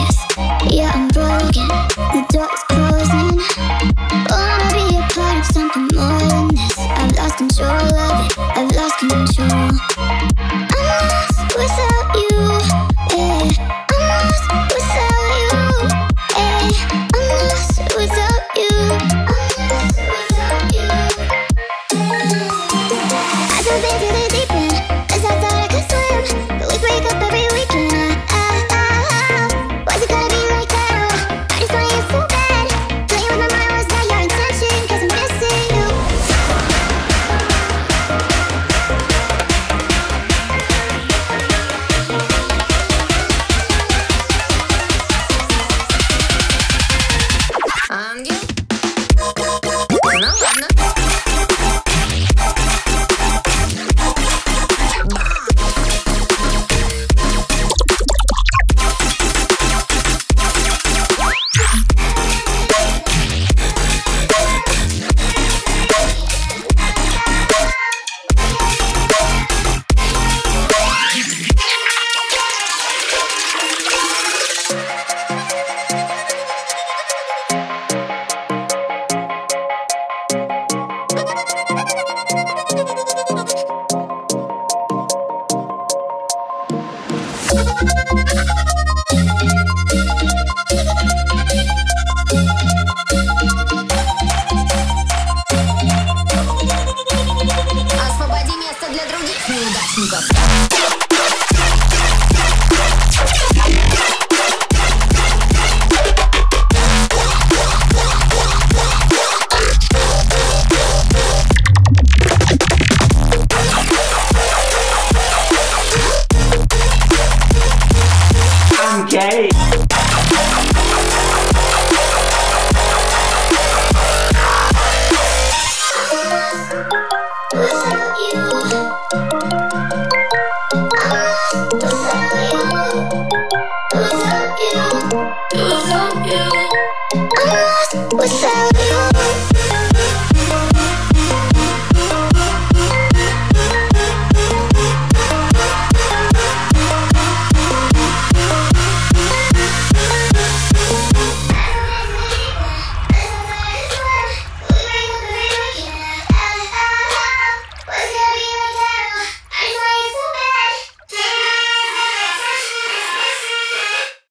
this. Yeah, I'm broken, the door is closing. Wanna be a part of something more than this. I've lost control of it, I've lost control. I'm lost without you, yeah. I'm lost without you, yeah. I'm lost without you, I'm lost without you. I dove into the deep end, 'cause I thought I could swim, but we break up every weekend. Why's it gotta be like that? I just want you so bad. Playing with my mind, was that your intention? 'Cause I'm missing you. Ангел? Ну ладно. Освободи место для других неудачников. I'm gay.